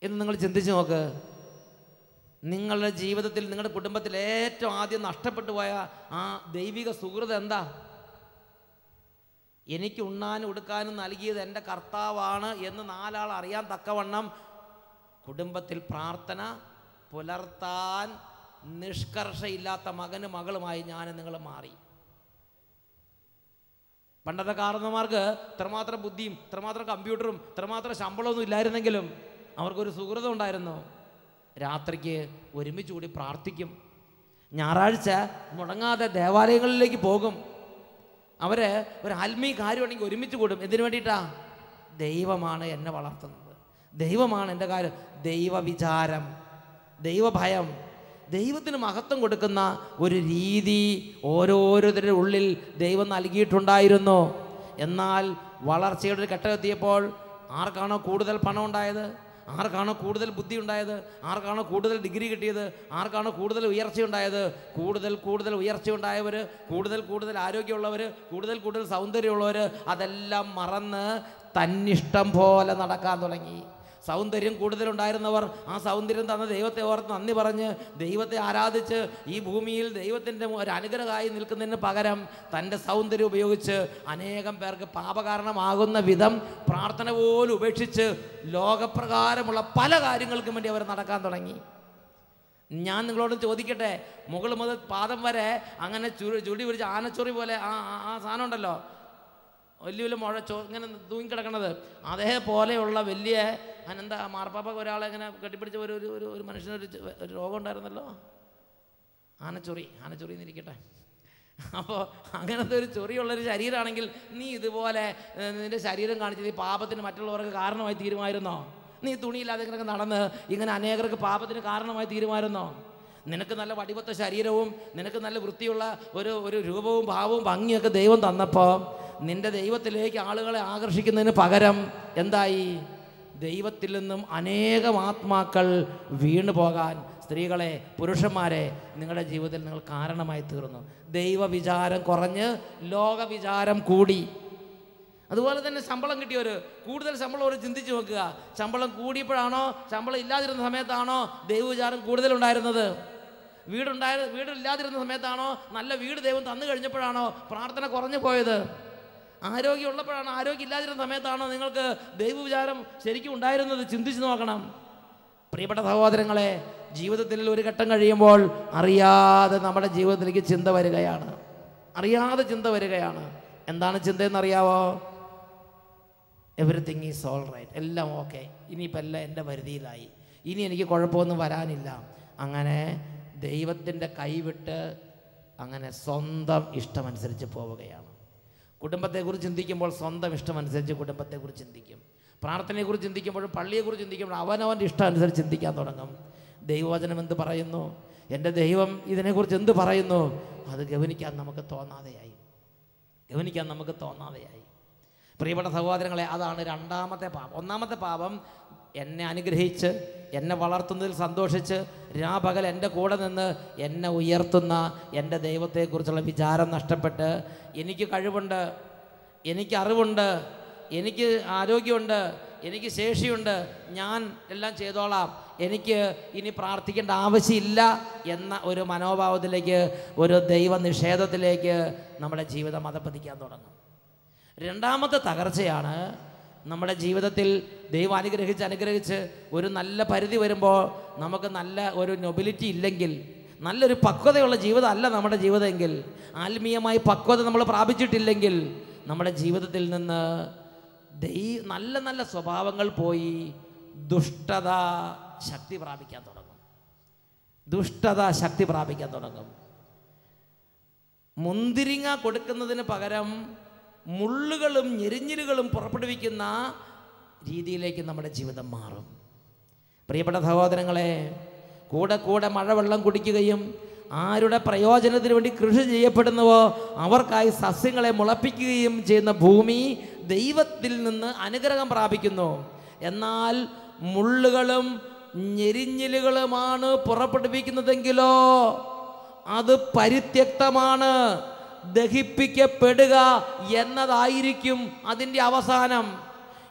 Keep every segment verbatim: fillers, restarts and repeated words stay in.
എന്ന് നിങ്ങൾ ചിന്തിച്ച് നോക്ക്. നിങ്ങളുടെ ജീവിതത്തിൽ, നിങ്ങളുടെ കുടുംബത്തിൽ ഏറ്റവും ആദ്യം നഷ്ടപ്പെട്ടു പോയ ആ ദൈവിക സുഹൃത് എന്താ? എനിക്ക് ഉണ്ണാനും ഉടുക്കാനും നൽകിയത് എൻ്റെ കർത്താവാണ് എന്ന് നാലാൾ അറിയാൻ തക്കവണ്ണം കുടുംബത്തിൽ പ്രാർത്ഥന പുലർത്താൻ നിഷ്കർഷയില്ലാത്ത മകനും മകളുമായി ഞാൻ നിങ്ങൾ മാറി. പണ്ടത്തെ കാരണന്മാർക്ക് ഇത്രമാത്രം ബുദ്ധിയും ഇത്രമാത്രം കമ്പ്യൂട്ടറും ഇത്രമാത്രം ശമ്പളമൊന്നും ഇല്ലായിരുന്നെങ്കിലും അവർക്കൊരു സുഹൃതം ഉണ്ടായിരുന്നു. രാത്രിക്ക് ഒരുമിച്ച് കൂടി പ്രാർത്ഥിക്കും. ഞായറാഴ്ച മുടങ്ങാതെ ദേവാലയങ്ങളിലേക്ക് പോകും. അവർ ഒരു ആത്മീയ കാര്യമാണെങ്കിൽ ഒരുമിച്ച് കൂടും. എന്തിനു വേണ്ടിയിട്ടാ? ദൈവമാണ് എന്നെ വളർത്തുന്നത്, ദൈവമാണ് എൻ്റെ കാര്യം. ദൈവവിചാരം, ദൈവഭയം, ദൈവത്തിന് മഹത്വം കൊടുക്കുന്ന ഒരു രീതി ഓരോരുത്തരുടെ ഉള്ളിൽ ദൈവം നൽകിയിട്ടുണ്ടായിരുന്നു. എന്നാൽ വളർച്ചയുടെ ഒരു ഘട്ടമെത്തിയപ്പോൾ ആർക്കാണോ കൂടുതൽ പണം ഉണ്ടായത്, ആർക്കാണോ കൂടുതൽ ബുദ്ധി ഉണ്ടായത്, ആർക്കാണോ കൂടുതൽ ഡിഗ്രി കിട്ടിയത്, ആർക്കാണോ കൂടുതൽ ഉയർച്ചയുണ്ടായത്, കൂടുതൽ കൂടുതൽ ഉയർച്ചയുണ്ടായവർ, കൂടുതൽ കൂടുതൽ ആരോഗ്യമുള്ളവർ, കൂടുതൽ കൂടുതൽ സൗന്ദര്യമുള്ളവർ അതെല്ലാം മറന്ന് തന്നിഷ്ടം പോലെ നടക്കാൻ തുടങ്ങി. സൗന്ദര്യം കൂടുതലുണ്ടായിരുന്നവർ ആ സൗന്ദര്യം തന്ന ദൈവത്തെ ഓർത്ത് നന്ദി പറഞ്ഞ് ദൈവത്തെ ആരാധിച്ച് ഈ ഭൂമിയിൽ ദൈവത്തിൻ്റെ ഒരു അനുഗ്രഹമായി നിൽക്കുന്നതിന് പകരം തൻ്റെ സൗന്ദര്യം ഉപയോഗിച്ച് അനേകം പേർക്ക് പാപകാരണമാകുന്ന വിധം പ്രാർത്ഥന പോലും ഉപേക്ഷിച്ച് ലോകപ്രകാരമുള്ള പല കാര്യങ്ങൾക്കും വേണ്ടി അവർ നടക്കാൻ തുടങ്ങി. ഞാൻ നിങ്ങളോട് ചോദിക്കട്ടെ, മുകൾ മുതൽ പാദം വരെ അങ്ങനെ ചുരു ചുടി പിടിച്ച് ആനച്ചൊറി പോലെ ആ ആ സാധനം ഉണ്ടല്ലോ, വലിയ വലിയ മുഴ ചോ ഇങ്ങനെ തൂങ്ങിക്കിടക്കണത്, അതേപോലെയുള്ള വലിയ അനന്ത മാർപ്പാപ്പ ഒരാളെ ഇങ്ങനെ കെട്ടിപ്പിടിച്ച ഒരു ഒരു ഒരു മനുഷ്യനൊരു ഒരു രോഗം ഉണ്ടായിരുന്നല്ലോ, ആനച്ചൊറി. ആനച്ചൊറി എന്നിരിക്കട്ടെ. അപ്പോൾ അങ്ങനത്തെ ഒരു ചൊറിയുള്ളൊരു ശരീരമാണെങ്കിൽ നീ ഇതുപോലെ നിൻ്റെ ശരീരം കാണിച്ചത് ഈ പാപത്തിന് മറ്റുള്ളവർക്ക് കാരണമായി തീരുമായിരുന്നോ? നീ തുണിയില്ലാതെ ഇങ്ങനെ നടന്ന് ഇങ്ങനെ അനേകർക്ക് പാപത്തിന് കാരണമായി തീരുമായിരുന്നോ? നിനക്ക് നല്ല വടിവത്ത ശരീരവും നിനക്ക് നല്ല വൃത്തിയുള്ള ഒരു ഒരു രൂപവും ഭാവവും ഭംഗിയൊക്കെ ദൈവം തന്നപ്പോൾ നിൻ്റെ ദൈവത്തിലേക്ക് ആളുകളെ ആകർഷിക്കുന്നതിന് പകരം എന്തായി? ദൈവത്തിൽ നിന്നും അനേകം ആത്മാക്കൾ വീണു പോകാൻ സ്ത്രീകളെ, പുരുഷന്മാരെ നിങ്ങളുടെ ജീവിതത്തിൽ നിങ്ങൾ കാരണമായി തീർന്നു. ദൈവവിചാരം കുറഞ്ഞ് ലോകവിചാരം കൂടി. അതുപോലെ തന്നെ ശമ്പളം കിട്ടിയവർ, കൂടുതൽ ശമ്പളം അവർ ചിന്തിച്ച് നോക്കുക. ശമ്പളം കൂടിയപ്പോഴാണോ ശമ്പളം ഇല്ലാതിരുന്ന സമയത്താണോ ദൈവവിചാരം കൂടുതലുണ്ടായിരുന്നത്? വീടുണ്ടായ വീടില്ലാതിരുന്ന സമയത്താണോ നല്ല വീട് ദൈവം തന്നു കഴിഞ്ഞപ്പോഴാണോ പ്രാർത്ഥന കുറഞ്ഞു പോയത്? ആരോഗ്യം ഉള്ളപ്പോഴാണോ, ആരോഗ്യം ഇല്ലാതിരുന്ന സമയത്താണോ നിങ്ങൾക്ക് ദൈവവിചാരം ശരിക്കും ഉണ്ടായിരുന്നത്? ചിന്തിച്ച് നോക്കണം. പ്രിയപ്പെട്ട സഹോദരങ്ങളെ, ജീവിതത്തിൽ ഒരു ഘട്ടം കഴിയുമ്പോൾ അറിയാതെ നമ്മുടെ ജീവിതത്തിലേക്ക് ചിന്ത വരികയാണ്. അറിയാതെ ചിന്ത വരികയാണ്. എന്താണ് ചിന്തയെന്നറിയാവോ? എവറിത്തിങ് ഈസ് ഓൾ റൈറ്റ്, എല്ലാം ഓക്കെ, ഇനിയിപ്പോൾ എല്ലാം എൻ്റെ പരിധിയിലായി, ഇനി എനിക്ക് കുഴപ്പമൊന്നും വരാനില്ല. അങ്ങനെ ദൈവത്തിൻ്റെ കൈവിട്ട് അങ്ങനെ സ്വന്തം ഇഷ്ടമനുസരിച്ച് പോവുകയാണ്. കുടുംബത്തെക്കുറിച്ച് ചിന്തിക്കുമ്പോൾ സ്വന്തം ഇഷ്ടമനുസരിച്ച് കുടുംബത്തെക്കുറിച്ച് ചിന്തിക്കും. പ്രാർത്ഥനയെക്കുറിച്ച് ചിന്തിക്കുമ്പോഴും പള്ളിയെക്കുറിച്ച് ചിന്തിക്കുമ്പോഴും അവനവൻ്റെ ഇഷ്ടം അനുസരിച്ച് ചിന്തിക്കാൻ തുടങ്ങും. ദൈവവചനം എന്ത് പറയുന്നു, എൻ്റെ ദൈവം ഇതിനെക്കുറിച്ച് എന്ത് പറയുന്നു, അത് ഗവനിക്കാൻ നമുക്ക് തോന്നാതെയായി ഗവനിക്കാൻ നമുക്ക് തോന്നാതെയായി പ്രിയപ്പെട്ട സഹോദരങ്ങളെ, അതാണ് രണ്ടാമത്തെ പാപം. ഒന്നാമത്തെ പാപം എന്നെ അനുഗ്രഹിച്ച് എന്നെ വളർത്തുന്നതിൽ സന്തോഷിച്ച് രാപകൽ എൻ്റെ കൂടെ നിന്ന് എന്നെ ഉയർത്തുന്ന എൻ്റെ ദൈവത്തെക്കുറിച്ചുള്ള വിചാരം നഷ്ടപ്പെട്ട് എനിക്ക് കഴിവുണ്ട്, എനിക്ക് അറിവുണ്ട്, എനിക്ക് ആരോഗ്യമുണ്ട്, എനിക്ക് ശേഷിയുണ്ട്, ഞാൻ എല്ലാം ചെയ്തോളാം, എനിക്ക് ഇനി പ്രാർത്ഥിക്കേണ്ട ആവശ്യമില്ല എന്ന ഒരു മനോഭാവത്തിലേക്ക്, ഒരു ദൈവനിഷേധത്തിലേക്ക് നമ്മുടെ ജീവിതം അധപ്പതിക്കാൻ തുടങ്ങും. രണ്ടാമത്തെ തകർച്ചയാണ് നമ്മുടെ ജീവിതത്തിൽ ദൈവം അനുഗ്രഹിച്ച് അനുഗ്രഹിച്ച് ഒരു നല്ല പരിധി വരുമ്പോൾ നമുക്ക് നല്ല ഒരു നൊബിലിറ്റി ഇല്ലെങ്കിൽ, നല്ലൊരു പക്വതയുള്ള ജീവിതമല്ല നമ്മുടെ ജീവിതമെങ്കിൽ, ആത്മീയമായി പക്വത നമ്മൾ പ്രാപിച്ചിട്ടില്ലെങ്കിൽ നമ്മുടെ ജീവിതത്തിൽ നിന്ന് ദൈ നല്ല നല്ല സ്വഭാവങ്ങൾ പോയി ദുഷ്ടത ശക്തി പ്രാപിക്കാൻ തുടങ്ങും. ദുഷ്ടത ശക്തി പ്രാപിക്കാൻ തുടങ്ങും. മുന്തിരിങ്ങ കൊടുക്കുന്നതിന് പകരം മുള്ളുകളും ഞെരിഞ്ഞിലുകളും പുറപ്പെടുവിക്കുന്ന രീതിയിലേക്ക് നമ്മുടെ ജീവിതം മാറും. പ്രിയപ്പെട്ട സഹോദരങ്ങളെ, കൂടെ കൂടെ മഴവെള്ളം കുടിക്കുകയും ആരുടെ പ്രയോജനത്തിന് വേണ്ടി കൃഷി ചെയ്യപ്പെടുന്നുവോ അവർക്കായി സസ്യങ്ങളെ മുളപ്പിക്കുകയും ചെയ്യുന്ന ഭൂമി ദൈവത്തിൽ നിന്ന് അനുഗ്രഹം പ്രാപിക്കുന്നു. എന്നാൽ മുള്ളുകളും ഞെരിഞ്ഞിലുകളുമാണ് പുറപ്പെടുവിക്കുന്നതെങ്കിലോ അത് പരിത്യക്തമാണ്, ദഹിപ്പിക്കപ്പെടുക എന്നതായിരിക്കും അതിൻ്റെ അവസാനം.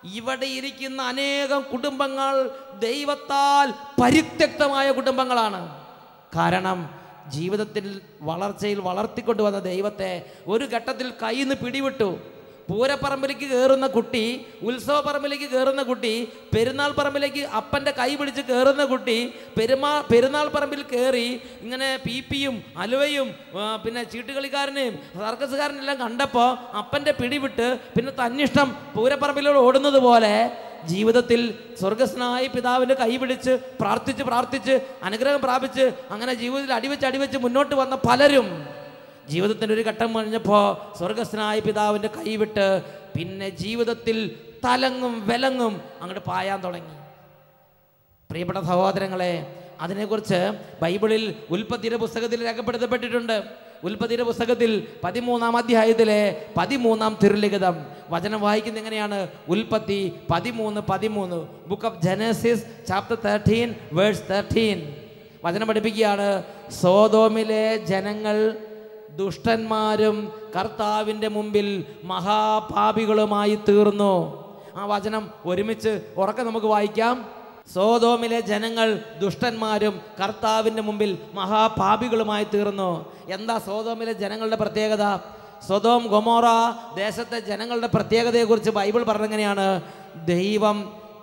ഇവിടെ ഇരിക്കുന്ന അനേകം കുടുംബങ്ങൾ ദൈവത്താൽ പരിത്യക്തമായ കുടുംബങ്ങളാണ്. കാരണം ജീവിതത്തിൽ വളർച്ചയിൽ വളർത്തിക്കൊണ്ടുവന്ന ദൈവത്തെ ഒരു ഘട്ടത്തിൽ കയ്യിൽ നിന്ന് പിടിവിട്ടു. പൂരപ്പറമ്പിലേക്ക് കയറുന്ന കുട്ടി, ഉത്സവ പറമ്പിലേക്ക് കയറുന്ന കുട്ടി, പെരുന്നാൾ പറമ്പിലേക്ക് അപ്പൻ്റെ കൈ പിടിച്ച് കയറുന്ന കുട്ടി, പെരുമാ പെരുന്നാൾ പറമ്പിൽ കയറി ഇങ്ങനെ പി പിയും അലുവയും പിന്നെ ചീട്ടുകളിക്കാരനെയും സർക്കസുകാരനെല്ലാം കണ്ടപ്പോൾ അപ്പൻ്റെ പിടിവിട്ട് പിന്നെ തന്നിഷ്ടം പൂരപ്പറമ്പിലൂടെ ഓടുന്നത് പോലെ ജീവിതത്തിൽ സ്വർഗസ്നായ പിതാവിൻ്റെ കൈ പിടിച്ച് പ്രാർത്ഥിച്ച് പ്രാർത്ഥിച്ച് അനുഗ്രഹം പ്രാപിച്ച് അങ്ങനെ ജീവിതത്തിൽ അടിവെച്ച് അടിവെച്ച് മുന്നോട്ട് വന്ന പലരും ജീവിതത്തിൻ്റെ ഒരു ഘട്ടം കഴിഞ്ഞപ്പോൾ സ്വർഗസ്നായ പിതാവിൻ്റെ കൈവിട്ട് പിന്നെ ജീവിതത്തിൽ തലങ്ങും വിലങ്ങും അങ്ങോട്ട് പായാൻ തുടങ്ങി. പ്രിയപ്പെട്ട സഹോദരങ്ങളെ, അതിനെക്കുറിച്ച് ബൈബിളിൽ ഉൽപ്പത്തിയുടെ പുസ്തകത്തിൽ രേഖപ്പെടുത്തപ്പെട്ടിട്ടുണ്ട്. ഉൽപ്പത്തിയുടെ പുസ്തകത്തിൽ പതിമൂന്നാം അധ്യായത്തിലെ പതിമൂന്നാം തിരുലിഖിതം വചനം വായിക്കുന്നത് എങ്ങനെയാണ്? ഉൽപ്പത്തി പതിമൂന്ന് പതിമൂന്ന് book of Genesis chapter thirteen verse thirteen വചനം പഠിപ്പിക്കുകയാണ്. സോദോമിലെ ജനങ്ങൾ ദുഷ്ടന്മാരും കർത്താവിൻ്റെ മുമ്പിൽ മഹാപാപികളുമായി തീർന്നു. ആ വചനം ഒരുമിച്ച് ഉറക്കെ നമുക്ക് വായിക്കാം. സോദോമിലെ ജനങ്ങൾ ദുഷ്ടന്മാരും കർത്താവിൻ്റെ മുമ്പിൽ മഹാപാപികളുമായി തീർന്നു. എന്താ സോദോമിലെ ജനങ്ങളുടെ പ്രത്യേകത? സൊദോം ഗൊമോറ ദേശത്തെ ജനങ്ങളുടെ പ്രത്യേകതയെക്കുറിച്ച് ബൈബിൾ പറഞ്ഞെങ്ങനെയാണ്? ദൈവം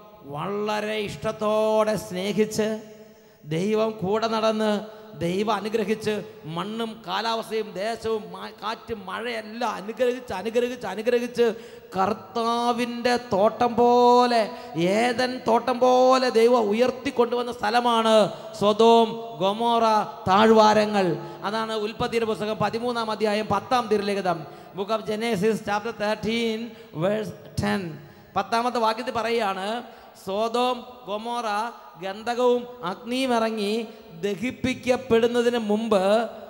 വളരെ ഇഷ്ടത്തോടെ സ്നേഹിച്ച്, ദൈവം കൂടെ നടന്ന്, ദൈവം അനുഗ്രഹിച്ച്, മണ്ണും കാലാവസ്ഥയും ദേശവും കാറ്റും മഴയെല്ലാം അനുഗ്രഹിച്ച് അനുഗ്രഹിച്ച് അനുഗ്രഹിച്ച് കർത്താവിൻ്റെ തോട്ടം പോലെ, ഏദൻ തോട്ടം പോലെ ദൈവം ഉയർത്തിക്കൊണ്ടുവന്ന സ്ഥലമാണ് സൊദോം ഗൊമോറ താഴ്വാരങ്ങൾ. അതാണ് ഉൽപ്പത്തിയുടെ പുസ്തകം പതിമൂന്നാം അധ്യായം പത്താം തിരുലിഖിതം book of Genesis chapter thirteen verse ten പത്താമത്തെ വാക്യത്തിൽ പറയുകയാണ്, സോദോം ഗൊമോറ ഗന്ധകവും അഗ്നിയും ഇറങ്ങി ദഹിപ്പിക്കപ്പെടുന്നതിന് മുമ്പ്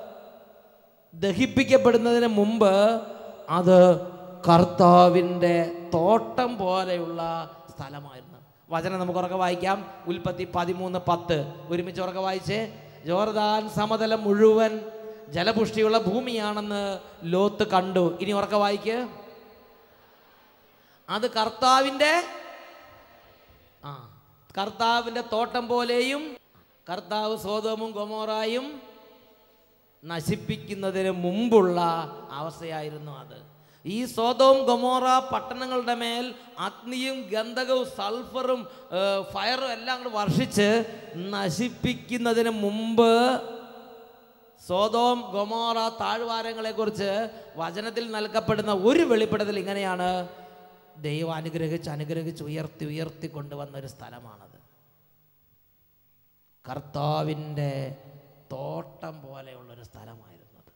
ദഹിപ്പിക്കപ്പെടുന്നതിന് മുമ്പ് അത് കർത്താവിൻ്റെ തോട്ടം പോലെയുള്ള സ്ഥലമായിരുന്നു. വചനം നമുക്ക് ഉറക്കെ വായിക്കാം. ഉൽപ്പത്തി പതിമൂന്ന് പത്ത് ഒരുമിച്ച് ഉറക്കെ വായിച്ചേ. ജോർദാൻ സമതലം മുഴുവൻ ജലപുഷ്ടിയുള്ള ഭൂമിയാണെന്ന് ലോത്ത് കണ്ടു. ഇനി ഉറക്കെ വായിക്ക്. അത് കർത്താവിൻ്റെ ആ കർത്താവിൻ്റെ തോട്ടം പോലെയും കർത്താവ് സോദോമും ഗൊമോറായും നശിപ്പിക്കുന്നതിന് മുമ്പുള്ള അവസ്ഥയായിരുന്നു അത്. ഈ സോദോം ഗൊമോറ പട്ടണങ്ങളുടെ മേൽ അഗ്നിയും ഗന്ധകവും സൾഫറും ഫയറും എല്ലാം കൂടെ വർഷിച്ച് നശിപ്പിക്കുന്നതിന് മുമ്പ് സോദോം ഗൊമോറ താഴ്വാരങ്ങളെക്കുറിച്ച് വചനത്തിൽ നൽകപ്പെടുന്ന ഒരു വെളിപ്പെടുത്തൽ ഇങ്ങനെയാണ്: ദൈവം അനുഗ്രഹിച്ച് അനുഗ്രഹിച്ച് ഉയർത്തി ഉയർത്തി കൊണ്ടുവന്നൊരു സ്ഥലമാണത്. കർത്താവിൻ്റെ തോട്ടം പോലെയുള്ളൊരു സ്ഥലമായിരുന്നത്.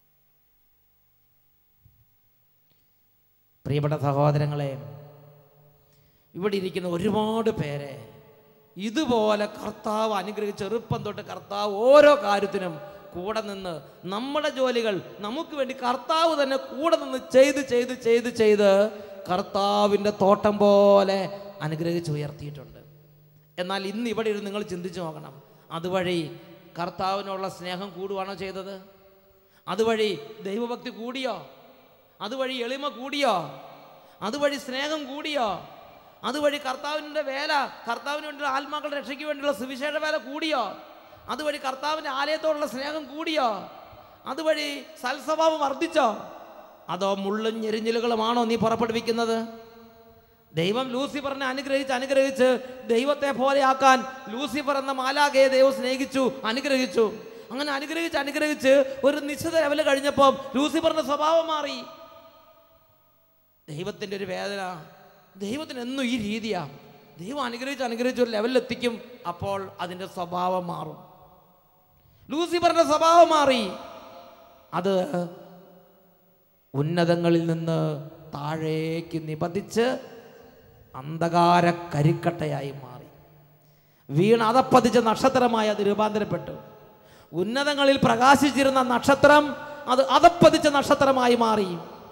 പ്രിയപ്പെട്ട സഹോദരങ്ങളെ, ഇവിടെ ഇരിക്കുന്ന ഒരുപാട് പേരെ ഇതുപോലെ കർത്താവ് അനുഗ്രഹിച്ച് ചെറുപ്പം തൊട്ട് കർത്താവ് ഓരോ കാര്യത്തിനും കൂടെ നിന്ന് നമ്മുടെ ജോലികൾ നമുക്ക് വേണ്ടി കർത്താവ് തന്നെ കൂടെ നിന്ന് ചെയ്ത് ചെയ്ത് ചെയ്ത് ചെയ്ത് കർത്താവിൻ്റെ തോട്ടം പോലെ അനുഗ്രഹിച്ച് ഉയർത്തിയിട്ടുണ്ട്. എന്നാൽ ഇന്ന് ഇവിടെ ഇരുന്ന് നിങ്ങൾ ചിന്തിച്ചു നോക്കണം, അതുവഴി കർത്താവിനുള്ള സ്നേഹം കൂടുവാണോ ചെയ്തത്? അതുവഴി ദൈവഭക്തി കൂടിയോ? അതുവഴി എളിമ കൂടിയോ? അതുവഴി സ്നേഹം കൂടിയോ? അതുവഴി കർത്താവിൻ്റെ വേല, കർത്താവിന് വേണ്ടിയുള്ള ആത്മാക്കളുടെ രക്ഷയ്ക്ക് വേണ്ടിയുള്ള സുവിശേഷ വേല കൂടിയോ? അതുവഴി കർത്താവിൻ്റെ ആലയത്തോടുള്ള സ്നേഹം കൂടിയോ? അതുവഴി സൽസ്വഭാവം വർദ്ധിച്ചോ? അതോ മുള്ളും ഞെരിഞ്ഞിലുകളുമാണോ നീ പുറപ്പെടുവിക്കുന്നത്? ദൈവം ലൂസിഫറിനെ അനുഗ്രഹിച്ച് അനുഗ്രഹിച്ച് ദൈവത്തെ പോലെയാക്കാൻ ലൂസിഫർ എന്ന മാലാഖയെ ദൈവം സ്നേഹിച്ചു, അനുഗ്രഹിച്ചു. അങ്ങനെ അനുഗ്രഹിച്ച് അനുഗ്രഹിച്ച് ഒരു നിശ്ചിത ലെവല് കഴിഞ്ഞപ്പോൾ ലൂസിഫറിന്റെ സ്വഭാവം മാറി. ദൈവത്തിൻ്റെ ഒരു വേദന, ദൈവത്തിന് എന്നും ഈ രീതിയാ. ദൈവം അനുഗ്രഹിച്ച് അനുഗ്രഹിച്ച് ഒരു ലെവലിലെത്തിക്കും, അപ്പോൾ അതിൻ്റെ സ്വഭാവം മാറും. ലൂസിഫറിന്റെ സ്വഭാവം മാറി. അത് ഉന്നതങ്ങളിൽ നിന്ന് താഴേക്ക് നിപതിച്ച് അന്ധകാര കരിക്കട്ടയായി മാറി. വീണ് അതപ്പതിച്ച നക്ഷത്രമായി അത് രൂപാന്തരപ്പെട്ടു. ഉന്നതങ്ങളിൽ പ്രകാശിച്ചിരുന്ന നക്ഷത്രം അത് അതപ്പതിച്ച നക്ഷത്രമായി മാറി.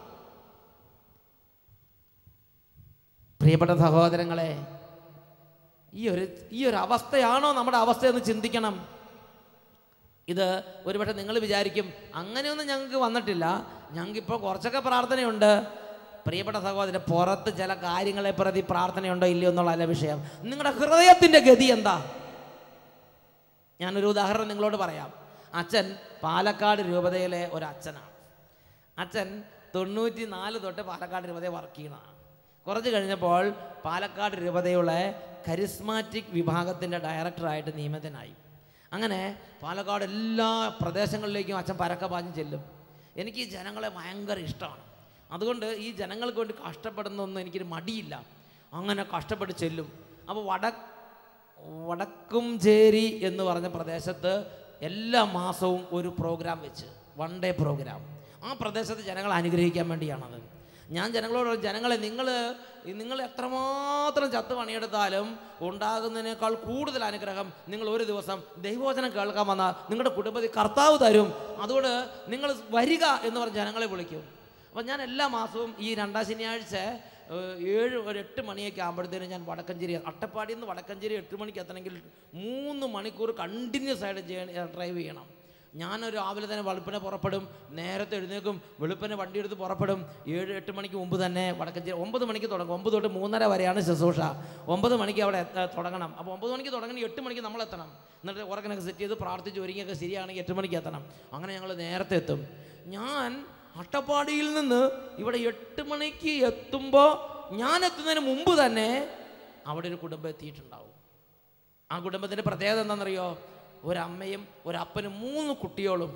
പ്രിയപ്പെട്ട സഹോദരങ്ങളെ, ഈ ഒരു ഈ ഒരു അവസ്ഥയാണോ നമ്മുടെ അവസ്ഥയെന്ന് ചിന്തിക്കണം. ഇത് ഒരുപക്ഷെ നിങ്ങൾ വിചാരിക്കും അങ്ങനെയൊന്നും ഞങ്ങൾക്ക് വന്നിട്ടില്ല, ഞങ്ങൾക്കിപ്പോൾ കുറച്ചൊക്കെ പ്രാർത്ഥനയുണ്ട്, പ്രിയപ്പെട്ട സഹോദരൻ, പുറത്ത് ചില കാര്യങ്ങളെ പ്രതി പ്രാർത്ഥനയുണ്ടോ ഇല്ലയോ എന്നുള്ളതല്ല വിഷയം. നിങ്ങളുടെ ഹൃദയത്തിൻ്റെ ഗതി എന്താ? ഞാനൊരു ഉദാഹരണം നിങ്ങളോട് പറയാം. അച്ഛൻ പാലക്കാട് രൂപതയിലെ ഒരു അച്ഛനാണ്. അച്ഛൻ തൊണ്ണൂറ്റി നാല് തൊട്ട് പാലക്കാട് രൂപതയെ വർക്ക് ചെയ്യണതാണ്. കുറച്ച് കഴിഞ്ഞപ്പോൾ പാലക്കാട് രൂപതയുടെ കരിസ്മാറ്റിക് വിഭാഗത്തിൻ്റെ ഡയറക്ടറായിട്ട് നിയമിതനായി. അങ്ങനെ പാലക്കാട് എല്ലാ പ്രദേശങ്ങളിലേക്കും അച്ഛൻ പരക്ക പാഞ്ഞ് ചെല്ലും. എനിക്ക് ഈ ജനങ്ങളെ ഭയങ്കര ഇഷ്ടമാണ്. അതുകൊണ്ട് ഈ ജനങ്ങൾക്ക് വേണ്ടി കഷ്ടപ്പെടുന്നൊന്നും എനിക്കൊരു മടിയില്ല. അങ്ങനെ കഷ്ടപ്പെട്ട് ചെല്ലും. അപ്പോൾ വട വടക്കുംചേരി എന്ന് പറഞ്ഞ പ്രദേശത്ത് എല്ലാ മാസവും ഒരു പ്രോഗ്രാം വെച്ച്, വൺ ഡേ പ്രോഗ്രാം. ആ പ്രദേശത്ത് ജനങ്ങളെ അനുഗ്രഹിക്കാൻ വേണ്ടിയാണത്. ഞാൻ ജനങ്ങളോട്, ജനങ്ങളെ നിങ്ങൾ നിങ്ങൾ എത്രമാത്രം ചത്ത് പണിയെടുത്താലും ഉണ്ടാകുന്നതിനേക്കാൾ കൂടുതൽ അനുഗ്രഹം നിങ്ങൾ ഒരു ദിവസം ദൈവവചനം കേൾക്കാൻ വന്നാൽ നിങ്ങളുടെ കുടുംബത്തിൽ കർത്താവ് തരും. അതുകൊണ്ട് നിങ്ങൾ വരിക എന്ന് പറഞ്ഞ് ജനങ്ങളെ വിളിക്കും. അപ്പം ഞാൻ എല്ലാ മാസവും ഈ രണ്ടാം ശനിയാഴ്ച ഏഴ് ഒരു എട്ട് മണിയൊക്കെ ആകുമ്പോഴത്തേനും ഞാൻ വടക്കഞ്ചേരി, അട്ടപ്പാടിയിൽ നിന്ന് വടക്കഞ്ചേരി എട്ട് മണിക്ക് എത്തണമെങ്കിൽ മൂന്ന് മണിക്കൂർ കണ്ടിന്യൂസ് ആയിട്ട് ഡ്രൈവ് ചെയ്യണം. ഞാനൊരു രാവിലെ തന്നെ വെളുപ്പിനെ പുറപ്പെടും, നേരത്തെ എഴുന്നേക്കും, വെളുപ്പിനെ വണ്ടി എടുത്ത് പുറപ്പെടും. ഏഴ് എട്ട് മണിക്ക് മുമ്പ് തന്നെ വടക്കഞ്ചേരി, ഒമ്പത് മണിക്ക് തുടങ്ങും. ഒമ്പത് തൊട്ട് മൂന്നര വരെയാണ് ശുശ്രൂഷ. ഒമ്പത് മണിക്ക് അവിടെ തുടങ്ങണം. അപ്പോൾ ഒമ്പത് മണിക്ക് തുടങ്ങി എട്ട് മണിക്ക് നമ്മൾ എത്തണം. എന്നിട്ട് ഉറക്കനൊക്കെ സെറ്റ് ചെയ്ത് പ്രാർത്ഥിച്ച് ഒരുങ്ങിയൊക്കെ ശരിയാണെങ്കിൽ എട്ട് മണിക്ക് എത്തണം. അങ്ങനെ ഞങ്ങൾ നേരത്തെ എത്തും. ഞാൻ അട്ടപ്പാടിയിൽ നിന്ന് ഇവിടെ എട്ട് മണിക്ക് എത്തുമ്പോൾ ഞാൻ എത്തുന്നതിന് മുമ്പ് തന്നെ അവിടെ ഒരു കുടുംബം എത്തിയിട്ടുണ്ടാവും. ആ കുടുംബത്തിൻ്റെ പ്രത്യേകത എന്താണെന്നറിയോ? ഒരമ്മയും ഒരപ്പനും മൂന്ന് കുട്ടികളും.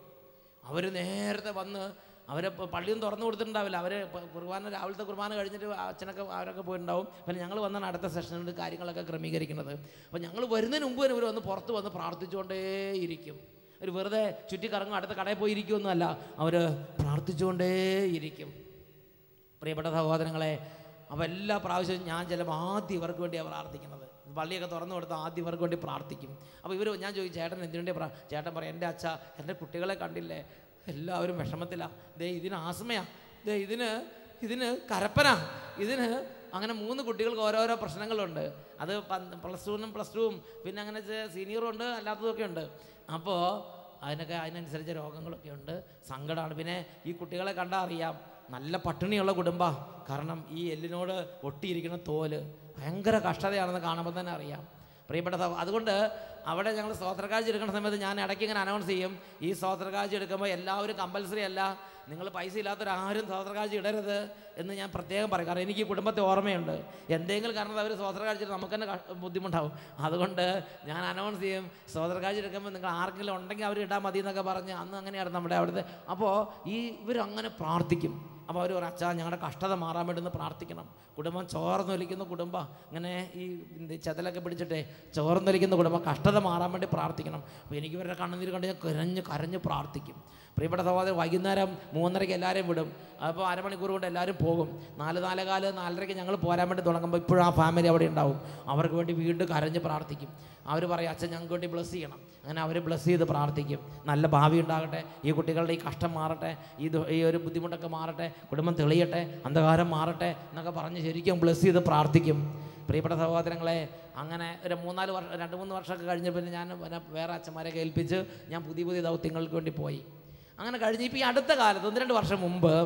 അവർ നേരത്തെ വന്ന്, അവരെ പള്ളിയും തുറന്നു കൊടുത്തിട്ടുണ്ടാവില്ല. അവർ കുർബാന, രാവിലത്തെ കുർബാന കഴിഞ്ഞിട്ട് അച്ഛനൊക്കെ അവരൊക്കെ പോയിട്ടുണ്ടാവും. പിന്നെ ഞങ്ങൾ വന്നാണ് അടുത്ത സെഷനിൽ കാര്യങ്ങളൊക്കെ ക്രമീകരിക്കുന്നത്. അപ്പോൾ ഞങ്ങൾ വരുന്നതിന് മുമ്പ് തന്നെ ഇവർ വന്ന് പുറത്ത് വന്ന് പ്രാർത്ഥിച്ചുകൊണ്ടേയിരിക്കും. ഒരു വെറുതെ ചുറ്റിക്കറങ്ങും, അടുത്ത കടയിൽ പോയി ഇരിക്കുമൊന്നുമല്ല, അവർ പ്രാർത്ഥിച്ചുകൊണ്ടേയിരിക്കും. പ്രിയപ്പെട്ട സഹോദരങ്ങളെ, അപ്പോൾ എല്ലാ പ്രാവശ്യവും ഞാൻ ചിലപ്പോൾ ആദ്യം ഇവർക്ക് വേണ്ടിയാണ് പ്രാർത്ഥിക്കുന്നത്. പള്ളിയൊക്കെ തുറന്നു കൊടുത്താൽ ആദ്യം ഇവർക്ക് വേണ്ടി പ്രാർത്ഥിക്കും. അപ്പോൾ ഇവർ, ഞാൻ ചോദിച്ചു, ചേട്ടൻ എന്തിനു വേണ്ടി പ്രാ ചേട്ടൻ പറയും, എൻ്റെ അച്ഛ, എൻ്റെ കുട്ടികളെ കണ്ടില്ലേ, എല്ലാവരും വിഷമത്തിലാണ്. ദേ ഇതിന് ആസ്മയാണ്, ദേ ഇതിന് ഇതിന് കരപ്പന, ഇതിന് അങ്ങനെ മൂന്ന് കുട്ടികൾക്ക് ഓരോരോ പ്രശ്നങ്ങളുണ്ട്. അത് പ്ലസ് ടുവിനും പ്ലസ് ടുവും പിന്നെ അങ്ങനെ സീനിയറും ഉണ്ട്, അല്ലാത്തതൊക്കെ ഉണ്ട്. അപ്പോൾ അതിനൊക്കെ അതിനനുസരിച്ച രോഗങ്ങളൊക്കെ ഉണ്ട്, സങ്കടമാണ്. പിന്നെ ഈ കുട്ടികളെ കണ്ടാൽ അറിയാം നല്ല പട്ടിണിയുള്ള കുടുംബമാണ്. കാരണം ഈ എല്ലിനോട് ഒട്ടിയിരിക്കുന്ന തോല് ഭയങ്കര കഷ്ടതയാണെന്ന് കാണുമ്പോൾ തന്നെ അറിയാം. പ്രിയപ്പെട്ട, അതുകൊണ്ട് അവിടെ ഞങ്ങൾ സ്തോത്രക്കാഴ്ച എടുക്കുന്ന സമയത്ത് ഞാൻ ഇടയ്ക്ക് ഇങ്ങനെ അനൗൺസ് ചെയ്യും, ഈ സ്തോത്രക്കാഴ്ച എടുക്കുമ്പോൾ എല്ലാവരും കമ്പൽസറി അല്ല, നിങ്ങൾ പൈസ ഇല്ലാത്തൊരാരും സ്തോത്രക്കാഴ്ച ഇടരുത് എന്ന് ഞാൻ പ്രത്യേകം പറയും. കാരണം എനിക്ക് ഈ കുടുംബത്തെ ഓർമ്മയുണ്ട്. എന്തെങ്കിലും കാരണത്തിൽ അവർ സ്തോത്രക്കാഴ്ച നമുക്ക് തന്നെ ബുദ്ധിമുട്ടാവും. അതുകൊണ്ട് ഞാൻ അനൗൺസ് ചെയ്യും, സ്തോത്രക്കാഴ്ച എടുക്കുമ്പോൾ നിങ്ങൾ ആർക്കെങ്കിലും ഉണ്ടെങ്കിൽ അവർ ഇടാൻ മതി എന്നൊക്കെ പറഞ്ഞ് അന്ന് അങ്ങനെയായിരുന്നു നമ്മുടെ അവിടുത്തെ. അപ്പോൾ ഈ ഇവരങ്ങനെ പ്രാർത്ഥിക്കും. അപ്പോൾ അവർ ഒരു അച്ഛാ ഞങ്ങളുടെ കഷ്ടത മാറാൻ വേണ്ടി പ്രാർത്ഥിക്കണം. കുടുംബം ചോർന്നൊലിക്കുന്ന കുടുംബം, ഇങ്ങനെ ഈ ചെതലൊക്കെ പിടിച്ചിട്ടേ ചോർന്നൊലിക്കുന്ന കുടുംബം, കഷ്ടത മാറാൻ വേണ്ടി പ്രാർത്ഥിക്കണം. അപ്പോൾ എനിക്ക് ഇവരുടെ കണ്ണുനീര് കണ്ട് ഞാൻ കരഞ്ഞ് കരഞ്ഞ് പ്രാർത്ഥിക്കും. പ്രിയപ്പെട്ട സഹോദരൻ, വൈകുന്നേരം മൂന്നരയ്ക്ക് എല്ലാവരെയും വിടും. അപ്പോൾ അരമണിക്കൂർ കൊണ്ട് എല്ലാവരും പോകും. നാല് നാലേകാല് നാലരയ്ക്ക് ഞങ്ങൾ പോരാൻ വേണ്ടി തുടങ്ങുമ്പോൾ ഇപ്പോഴും ആ ഫാമിലി അവിടെ ഉണ്ടാവും. അവർക്ക് വേണ്ടി വീണ്ടും കരഞ്ഞ് പ്രാർത്ഥിക്കും. അവർ പറയും, അച്ഛൻ ഞങ്ങൾക്ക് വേണ്ടി ബ്ലസ് ചെയ്യണം. അങ്ങനെ അവർ ബ്ലസ് ചെയ്ത് പ്രാർത്ഥിക്കും. നല്ല ഭാവി ഉണ്ടാകട്ടെ, ഈ കുട്ടികളുടെ ഈ കഷ്ടം മാറട്ടെ, ഈ ഈ ഒരു ബുദ്ധിമുട്ടൊക്കെ മാറട്ടെ, കുടുംബം തെളിയട്ടെ, അന്ധകാരം മാറട്ടെ എന്നൊക്കെ പറഞ്ഞ് ശരിക്കും ബ്ലസ് ചെയ്ത് പ്രാർത്ഥിക്കും. പ്രിയപ്പെട്ട സഹോദരങ്ങളെ, അങ്ങനെ ഒരു മൂന്നാല് വർഷം രണ്ട് മൂന്ന് വർഷമൊക്കെ കഴിഞ്ഞ പിന്നെ ഞാൻ പിന്നെ വേറെ അച്ഛന്മാരെ ഏൽപ്പിച്ച് ഞാൻ പുതിയ പുതിയ ദൗത്യങ്ങൾക്ക് വേണ്ടി പോയി. അങ്ങനെ കഴിഞ്ഞ് ഇപ്പോൾ ഈ അടുത്ത കാലത്ത് ഒന്ന് രണ്ട് വർഷം മുമ്പ്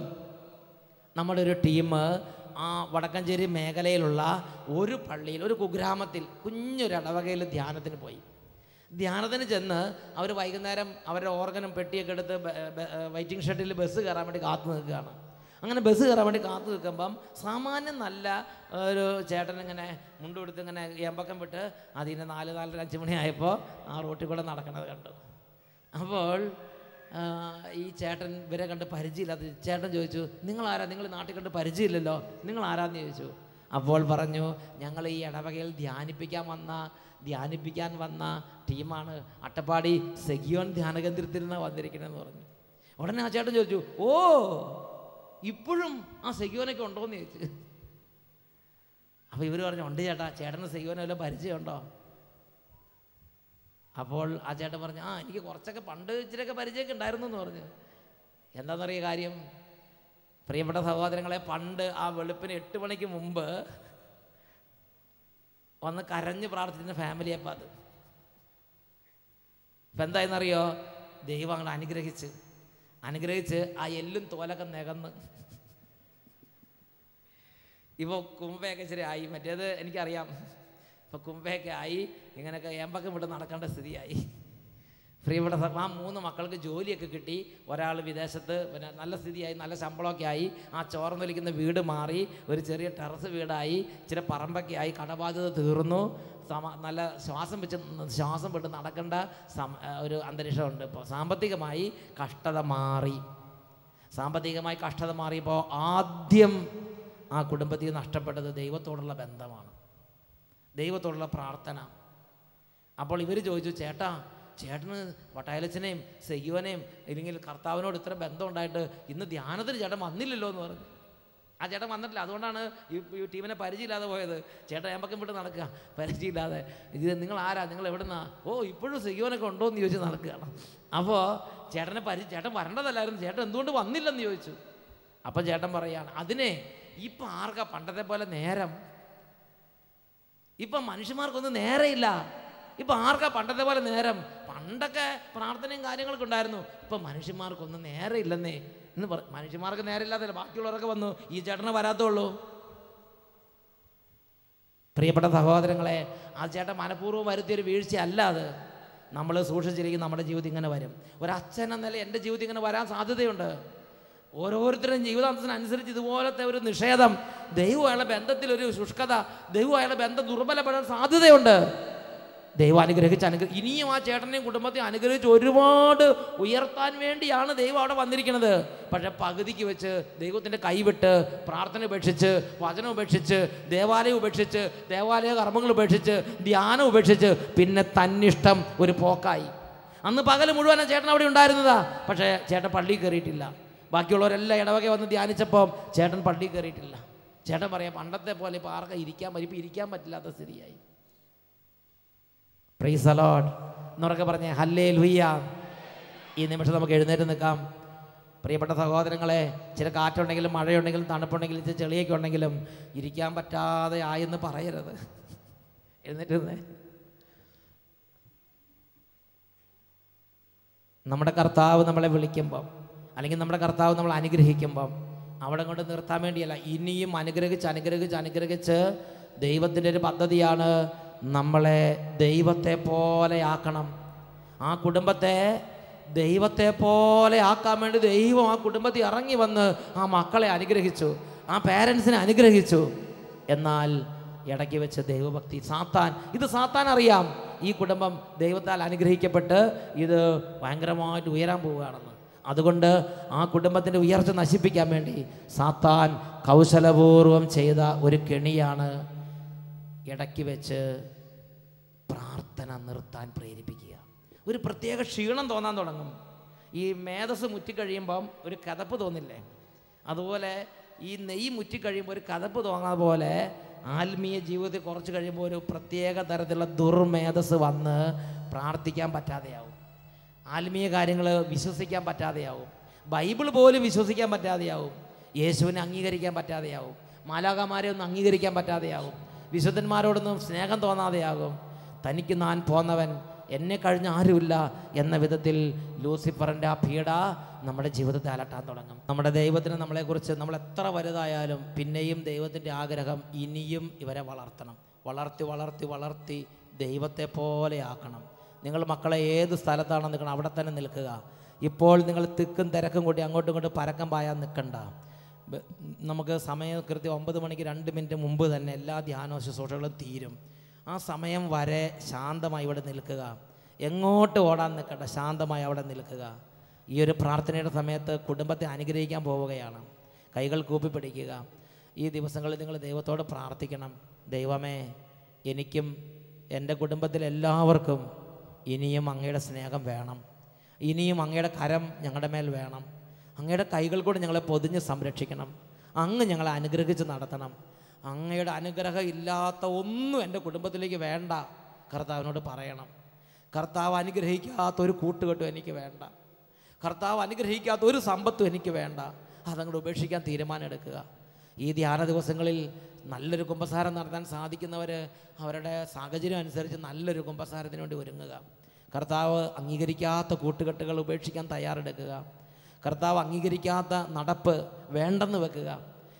നമ്മുടെ ഒരു ടീം ആ വടക്കഞ്ചേരി മേഖലയിലുള്ള ഒരു പള്ളിയിൽ, ഒരു കുഗ്രാമത്തിൽ കുഞ്ഞൊരു ഇടവകയിൽ ധ്യാനത്തിന് പോയി. ധ്യാനത്തിന് ചെന്ന് അവർ വൈകുന്നേരം അവരുടെ ഓർഗനും പെട്ടിയൊക്കെ എടുത്ത് വെയിറ്റിംഗ് ഷെഡിൽ ബസ് കയറാൻ വേണ്ടി കാത്തു നിൽക്കുകയാണ്. അങ്ങനെ ബസ് കയറാൻ വേണ്ടി കാത്തു നിൽക്കുമ്പം സാമാന്യം നല്ല ഒരു ചേട്ടൻ ഇങ്ങനെ മുണ്ടുകൊടുത്ത് ഇങ്ങനെ എമ്പക്കം വിട്ട് അതിന് നാല് നാലര അഞ്ച് മണിയായപ്പോൾ ആ റോട്ടിൽ കൂടെ നടക്കണത് കണ്ടു. അപ്പോൾ ഈ ചേട്ടൻ ഇവരെ കണ്ട് പരിചയമില്ലാത്ത ചേട്ടൻ ചോദിച്ചു, നിങ്ങളാരാ, നിങ്ങൾ നാട്ടിൽ കണ്ട് പരിചയമില്ലല്ലോ, നിങ്ങൾ ആരാന്ന് ചോദിച്ചു. അപ്പോൾ പറഞ്ഞു, ഞങ്ങൾ ഈ ഇടവകയിൽ ധ്യാനിപ്പിക്കാൻ വന്ന ധ്യാനിപ്പിക്കാൻ വന്ന ടീമാണ്, അട്ടപ്പാടി സെഹിയോൻ ധ്യാനകേന്ദ്രത്തിൽ നിന്നാണ് വന്നിരിക്കണമെന്ന് പറഞ്ഞു. ഉടനെ ആ ചേട്ടൻ ചോദിച്ചു, ഓ ഇപ്പോഴും ആ സെഹിയോനൊക്കെ ഉണ്ടോയെന്ന് ചോദിച്ചു. അപ്പോൾ ഇവർ പറഞ്ഞു, ഉണ്ട് ചേട്ടാ, ചേട്ടന് സെഹിയോനെ വല്ല പരിചയമുണ്ടോ? അപ്പോൾ ആ ചേട്ടൻ പറഞ്ഞു, ആ എനിക്ക് കുറച്ചൊക്കെ പണ്ട് ഇച്ചിരിയൊക്കെ പരിചയമൊക്കെ ഉണ്ടായിരുന്നു എന്ന് പറഞ്ഞു. എന്താണെന്നറിയ കാര്യം? പ്രിയപ്പെട്ട സഹോദരങ്ങളെ, പണ്ട് ആ വെളുപ്പിന് എട്ട് മണിക്ക് മുമ്പ് വന്ന് കരഞ്ഞ് പ്രാർത്ഥിക്കുന്ന ഫാമിലിയപ്പം അത്. ഇപ്പം എന്തായെന്നറിയോ? ദൈവം അങ്ങോട്ട് അനുഗ്രഹിച്ച് അനുഗ്രഹിച്ച് ആ എല്ലും തോലൊക്കെ നികന്ന് ഇപ്പോൾ കുമ്പയൊക്കെ ഇച്ചിരി ആയി. മറ്റേത് എനിക്കറിയാം, ഇപ്പോൾ കുമ്പയൊക്കെ ആയി, ഇങ്ങനെയൊക്കെ ഏമ്പക്കം വിട്ട് നടക്കേണ്ട സ്ഥിതിയായി. പ്രിയപ്പെട്ട ആ മൂന്ന് മക്കൾക്ക് ജോലിയൊക്കെ കിട്ടി. ഒരാൾ വിദേശത്ത്, പിന്നെ നല്ല സ്ഥിതിയായി, നല്ല ശമ്പളമൊക്കെ ആയി. ആ ചോർന്നൊലിക്കുന്ന വീട് മാറി, ഒരു ചെറിയ ടെറസ് വീടായി, ഇച്ചിരി പറമ്പൊക്കെ ആയി, കടബാധ്യത തീർന്നു, സമ നല്ല ശ്വാസം വെച്ച് ശ്വാസം വിട്ട് നടക്കേണ്ട സം ഒരു അന്തരീക്ഷമുണ്ട്. ഇപ്പോൾ സാമ്പത്തികമായി കഷ്ടത മാറി. സാമ്പത്തികമായി കഷ്ടത മാറിയപ്പോൾ ആദ്യം ആ കുടുംബത്തിൽ നഷ്ടപ്പെട്ടത് ദൈവത്തോടുള്ള ബന്ധമാണ്, ദൈവത്തോടുള്ള പ്രാർത്ഥന. അപ്പോൾ ഇവർ ചോദിച്ചു, ചേട്ടാ ചേട്ടന് വട്ടായലച്ചനെയും സെയ്യോനെയും ഇല്ലെങ്കിൽ കർത്താവിനോട് ഇത്ര ബന്ധം ഉണ്ടായിട്ട് ഇന്ന് ധ്യാനത്തിന് ചേട്ടൻ വന്നില്ലല്ലോ എന്ന് പറഞ്ഞു. ആ ചേട്ടൻ വന്നിട്ടില്ല, അതുകൊണ്ടാണ് ഈ ടീമിനെ പരിചയമില്ലാതെ പോയത്. ചേട്ടൻ ഏമ്പക്കം വിട്ട് നടക്കുക, പരിചയമില്ലാതെ. ഇത് നിങ്ങൾ ആരാ, നിങ്ങൾ എവിടുന്നാ? ഓ ഇപ്പോഴും സെയ്യോനൊക്കെ ഉണ്ടോ എന്ന് ചോദിച്ച് നടക്കുകയാണ്. അപ്പോൾ ചേട്ടനെ പരി ചേട്ടൻ വരേണ്ടതല്ലായിരുന്നു, ചേട്ടൻ എന്തുകൊണ്ട് വന്നില്ലെന്ന് ചോദിച്ചു. അപ്പം ചേട്ടൻ പറയാണ്, അതിനെ ഇപ്പം ആർക്കാ പണ്ടത്തെ പോലെ നേരം? ഇപ്പം മനുഷ്യന്മാർക്കൊന്നും നേരെയില്ല. ഇപ്പം ആർക്കാ പണ്ടത്തെ പോലെ നേരം? പണ്ടൊക്കെ പ്രാർത്ഥനയും കാര്യങ്ങളൊക്കെ ഉണ്ടായിരുന്നു, ഇപ്പം മനുഷ്യന്മാർക്കൊന്നും നേരെയില്ലെന്നേ എന്ന് പറ. മനുഷ്യന്മാർക്ക് നേരമില്ലാത്തല്ല, ബാക്കിയുള്ളവരൊക്കെ വന്നു, ഈ ചേട്ടനെ വരാത്തുള്ളൂ. പ്രിയപ്പെട്ട സഹോദരങ്ങളെ, ആ ചേട്ടൻ മനഃപൂർവ്വം വരുത്തിയൊരു വീഴ്ചയല്ല അത്. നമ്മൾ സൂക്ഷിച്ചിരിക്കും, നമ്മുടെ ജീവിതം ഇങ്ങനെ വരും. ഒരച്ഛൻ എന്ന നില എൻ്റെ ജീവിതം ഇങ്ങനെ വരാൻ സാധ്യതയുണ്ട്. ഓരോരുത്തരും ജീവിതാന്തത്തിനനുസരിച്ച് ഇതുപോലത്തെ ഒരു നിഷേധം, ദൈവമായുള്ള ബന്ധത്തിലൊരു ശുഷ്കത, ദൈവമായുള്ള ബന്ധം ദുർബലപ്പെടാൻ സാധ്യതയുണ്ട്. ദൈവം അനുഗ്രഹിച്ച് അനുഗ്രഹം ഇനിയും ആ ചേട്ടനെയും കുടുംബത്തെ അനുഗ്രഹിച്ച് ഒരുപാട് ഉയർത്താൻ വേണ്ടിയാണ് ദൈവം അവിടെ വന്നിരിക്കുന്നത്. പക്ഷെ പകുതിക്ക് വെച്ച് ദൈവത്തിൻ്റെ കൈവിട്ട്, പ്രാർത്ഥന ഉപേക്ഷിച്ച്, വചനം ഉപേക്ഷിച്ച്, ദേവാലയം ഉപേക്ഷിച്ച്, ദേവാലയ കർമ്മങ്ങൾ ഉപേക്ഷിച്ച്, ധ്യാനം ഉപേക്ഷിച്ച്, പിന്നെ തന്നിഷ്ടം ഒരു പോക്കായി. അന്ന് പകൽ മുഴുവൻ ചേട്ടൻ അവിടെ ഉണ്ടായിരുന്നതാ, പക്ഷേ ചേട്ടൻ പള്ളിയിൽ കയറിയിട്ടില്ല. ബാക്കിയുള്ളവരെല്ലാം ഇടവക വന്ന് ധ്യാനിച്ചപ്പോൾ ചേട്ടൻ പള്ളിയിൽ കയറിയിട്ടില്ല. ചേട്ടൻ പറയാം, പണ്ടത്തെ പോലെ ഇപ്പോൾ ആർക്കും ഇരിക്കാൻ പറ്റും, ഇപ്പോൾ ഇരിക്കാൻ പറ്റില്ലാത്ത സ്ഥിതിയായി. പ്രൈസ് ദി ലോർഡ് എന്നൊക്കെ പറഞ്ഞേ ഹല്ലേലൂയ. ഈ നിമിഷം നമുക്ക് എഴുന്നേറ്റ് നിൽക്കാം. പ്രിയപ്പെട്ട സഹോദരങ്ങളെ, ചില കാറ്റുണ്ടെങ്കിലും മഴയുണ്ടെങ്കിലും തണുപ്പുണ്ടെങ്കിലും ചില ചെളിയൊക്കെ ഉണ്ടെങ്കിലും ഇരിക്കാൻ പറ്റാതെ ആയെന്ന് പറയരുത്. എഴുന്നേറ്റ് നിന്നേ. നമ്മുടെ കർത്താവ് നമ്മളെ വിളിക്കുമ്പം, അല്ലെങ്കിൽ നമ്മുടെ കർത്താവ് നമ്മൾ അനുഗ്രഹിക്കുമ്പം അവിടെ കൊണ്ട് നിർത്താൻ വേണ്ടിയല്ല, ഇനിയും അനുഗ്രഹിച്ച് അനുഗ്രഹിച്ച് അനുഗ്രഹിച്ച് ദൈവത്തിൻ്റെ ഒരു പദ്ധതിയാണ് നമ്മളെ ദൈവത്തെ പോലെ ആക്കണം. ആ കുടുംബത്തെ ദൈവത്തെ പോലെ ആക്കാൻ വേണ്ടി ദൈവം ആ കുടുംബത്തിൽ ഇറങ്ങി വന്ന് ആ മക്കളെ അനുഗ്രഹിച്ചു, ആ പേരൻസിനെ അനുഗ്രഹിച്ചു. എന്നാൽ ഇടയ്ക്ക് വെച്ച് ദൈവഭക്തി സാത്താൻ, ഇത് സാത്താൻ അറിയാം ഈ കുടുംബം ദൈവത്താൽ അനുഗ്രഹിക്കപ്പെട്ട് ഇത് ഭയങ്കരമായിട്ട് ഉയരാൻ പോവുകയാണെന്ന്. അതുകൊണ്ട് ആ കുടുംബത്തിൻ്റെ ഉയർച്ച നശിപ്പിക്കാൻ വേണ്ടി സാത്താൻ കൗശലപൂർവം ചെയ്ത ഒരു കെണിയാണ് ഇടയ്ക്ക് വെച്ച് പ്രാർത്ഥന നിർത്താൻ പ്രേരിപ്പിക്കുക. ഒരു പ്രത്യേക ക്ഷീണം തോന്നാൻ തുടങ്ങും. ഈ മേധസ് മുറ്റിക്കഴിയുമ്പം ഒരു കതപ്പ് തോന്നില്ലേ, അതുപോലെ ഈ നെയ്യ് മുറ്റിക്കഴിയുമ്പോൾ ഒരു കതപ്പ് തോന്നാതെ പോലെ ആത്മീയ ജീവിതത്തിൽ കുറച്ച് കഴിയുമ്പോൾ ഒരു പ്രത്യേക തരത്തിലുള്ള ദുർമേധസ് വന്ന് പ്രാർത്ഥിക്കാൻ പറ്റാതെയാവും, ആത്മീയ കാര്യങ്ങൾ വിശ്വസിക്കാൻ പറ്റാതെയാവും, ബൈബിൾ പോലും വിശ്വസിക്കാൻ പറ്റാതെയാവും, യേശുവിനെ അംഗീകരിക്കാൻ പറ്റാതെയാവും, മാലാഖമാരെ ഒന്നും അംഗീകരിക്കാൻ പറ്റാതെയാവും, വിശുദ്ധന്മാരോടൊന്നും സ്നേഹം തോന്നാതെയാകും. തനിക്ക് നാൻ പോന്നവൻ, എന്നെ കഴിഞ്ഞ ആരുമില്ല എന്ന വിധത്തിൽ ലൂസിഫറിൻ്റെ ആ പീഡ നമ്മുടെ ജീവിതത്തെ അലട്ടാൻ തുടങ്ങും. നമ്മുടെ ദൈവത്തിന് നമ്മളെക്കുറിച്ച്, നമ്മൾ എത്ര വലുതായാലും പിന്നെയും ദൈവത്തിൻ്റെ ആഗ്രഹം ഇനിയും ഇവരെ വളർത്തണം, വളർത്തി വളർത്തി വളർത്തി ദൈവത്തെ പോലെ ആക്കണം. നിങ്ങൾ മക്കളെ ഏത് സ്ഥലത്താണ് നിൽക്കണം അവിടെ തന്നെ നിൽക്കുക. ഇപ്പോൾ നിങ്ങൾ തിക്കും തിരക്കും കൂടി അങ്ങോട്ടും ഇങ്ങോട്ടും പരക്കം പായാൻ നിൽക്കണ്ട. നമുക്ക് സമയം കൃത്യം ഒമ്പത് മണിക്ക് രണ്ട് മിനിറ്റ് മുമ്പ് തന്നെ എല്ലാ ധ്യാന ശുശ്രൂഷകളും തീരും. ആ സമയം വരെ ശാന്തമായി ഇവിടെ നിൽക്കുക, എങ്ങോട്ട് ഓടാൻ നിൽക്കണ്ട, ശാന്തമായി അവിടെ നിൽക്കുക. ഈ ഒരു പ്രാർത്ഥനയുടെ സമയത്ത് കുടുംബത്തെ അനുഗ്രഹിക്കാൻ പോവുകയാണ്. കൈകൾ കൂപ്പി പിടിക്കുക. ഈ ദിവസങ്ങളിൽ നിങ്ങൾ ദൈവത്തോട് പ്രാർത്ഥിക്കണം, ദൈവമേ എനിക്കും എൻ്റെ കുടുംബത്തിലെല്ലാവർക്കും ഇനിയും അങ്ങയുടെ സ്നേഹം വേണം, ഇനിയും അങ്ങയുടെ കരം ഞങ്ങളുടെ മേൽ വേണം, അങ്ങയുടെ കൈകൾ കൂടി ഞങ്ങളെ പൊതിഞ്ഞ് സംരക്ഷിക്കണം, അങ്ങ് ഞങ്ങളെ അനുഗ്രഹിച്ച് നടത്തണം. അങ്ങയുടെ അനുഗ്രഹം ഇല്ലാത്ത ഒന്നും എൻ്റെ കുടുംബത്തിലേക്ക് വേണ്ട. കർത്താവിനോട് പറയണം, കർത്താവ് അനുഗ്രഹിക്കാത്ത ഒരു കൂട്ടുകെട്ടും എനിക്ക് വേണ്ട, കർത്താവ് അനുഗ്രഹിക്കാത്ത ഒരു സമ്പത്തും എനിക്ക് വേണ്ട. അതങ്ങോട്ട് ഉപേക്ഷിക്കാൻ തീരുമാനം എടുക്കുക. ഈ ധ്യാന ദിവസങ്ങളിൽ നല്ലൊരു കുമ്പസാരം നടത്താൻ സാധിക്കുന്നവർ അവരുടെ സാഹചര്യം അനുസരിച്ച് നല്ലൊരു കുമ്പസാരത്തിന് വേണ്ടി ഒരുങ്ങുക. കർത്താവ് അംഗീകരിക്കാത്ത കൂട്ടുകെട്ടുകൾ ഉപേക്ഷിക്കാൻ തയ്യാറെടുക്കുക. കർത്താവ് അംഗീകരിക്കാത്ത നടപ്പ് വേണ്ടെന്ന് വെക്കുക.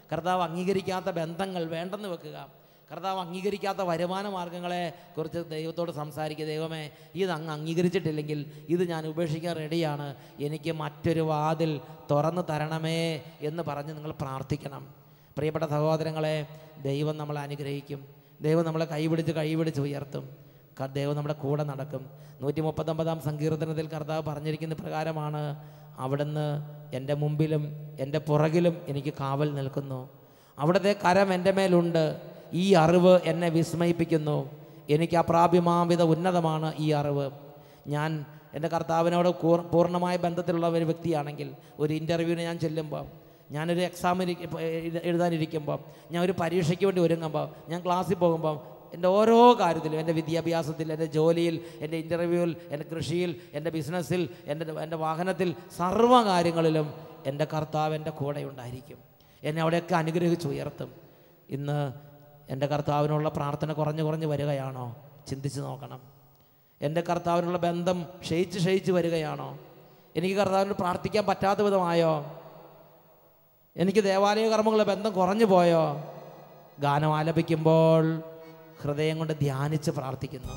കർത്താവ് അംഗീകരിക്കാത്ത ബന്ധങ്ങൾ വേണ്ടെന്ന് വെക്കുക. കർത്താവ് അംഗീകരിക്കാത്ത വരുമാന മാർഗങ്ങളെ കുറിച്ച് ദൈവത്തോട് സംസാരിക്കുക. ദൈവമേ, ഇത് അങ്ങ് അംഗീകരിച്ചിട്ടില്ലെങ്കിൽ ഇത് ഞാൻ ഉപേക്ഷിക്കാൻ റെഡിയാണ്, എനിക്ക് മറ്റൊരു വാതിൽ തുറന്നു തരണമേ എന്ന് പറഞ്ഞ് നിങ്ങൾ പ്രാർത്ഥിക്കണം. പ്രിയപ്പെട്ട സഹോദരങ്ങളെ, ദൈവം നമ്മളെ അനുഗ്രഹിക്കും. ദൈവം നമ്മളെ കൈപിടിച്ച് കൈപിടിച്ച് ഉയർത്തും. ദൈവം നമ്മുടെ കൂടെ നടക്കും. നൂറ്റി മുപ്പത്തൊമ്പതാം സങ്കീർത്തനത്തിൽ കർത്താവ് പറഞ്ഞിരിക്കുന്ന പ്രകാരമാണ്, അവിടുന്ന് എൻ്റെ മുമ്പിലും എൻ്റെ പുറകിലും എനിക്ക് കാവൽ നിൽക്കുന്നു. അവിടുത്തെ കരം എൻ്റെ മേലുണ്ട്. ഈ അറിവ് എന്നെ വിസ്മയിപ്പിക്കുന്നു. എനിക്ക് അപ്രാപ്യമാംവിധ ഉന്നതമാണ് ഈ അറിവ്. ഞാൻ എൻ്റെ കർത്താവിനോട് പൂർണ്ണമായ ബന്ധത്തിലുള്ള ഒരു വ്യക്തിയാണെങ്കിൽ, ഒരു ഇൻ്റർവ്യൂവിന് ഞാൻ ചെല്ലുമ്പോൾ, ഞാനൊരു എക്സാമിന് എഴുതാനിരിക്കുമ്പോൾ, ഞാൻ ഒരു പരീക്ഷയ്ക്ക് വേണ്ടി ഒരുങ്ങുമ്പോൾ, ഞാൻ ക്ലാസ്സിൽ പോകുമ്പോൾ, എൻ്റെ ഓരോ കാര്യത്തിലും, എൻ്റെ വിദ്യാഭ്യാസത്തിൽ, എൻ്റെ ജോലിയിൽ, എൻ്റെ ഇൻ്റർവ്യൂവിൽ, എൻ്റെ കൃഷിയിൽ, എൻ്റെ ബിസിനസ്സിൽ, എൻ്റെ എൻ്റെ വാഹനത്തിൽ, സർവ്വ കാര്യങ്ങളിലും എൻ്റെ കർത്താവ് എൻ്റെ കൂടെ ഉണ്ടായിരിക്കും. എന്നെ അവിടെയൊക്കെ അനുഗ്രഹിച്ചുയർത്തും. ഇന്ന് എൻ്റെ കർത്താവിനുള്ള പ്രാർത്ഥന കുറഞ്ഞു കുറഞ്ഞ് വരികയാണോ? ചിന്തിച്ച് നോക്കണം. എൻ്റെ കർത്താവിനുള്ള ബന്ധം ക്ഷയിച്ച് ക്ഷയിച്ച് വരികയാണോ? എനിക്ക് കർത്താവിനോട് പ്രാർത്ഥിക്കാൻ പറ്റാത്ത വിധമായോ? എനിക്ക് ദേവാലയ കർമ്മങ്ങളുടെ ബന്ധം കുറഞ്ഞു പോയോ? ഗാനം ആലപിക്കുമ്പോൾ ഹൃദയം കൊണ്ട് ധ്യാനിച്ച് പ്രാർത്ഥിക്കുന്നു.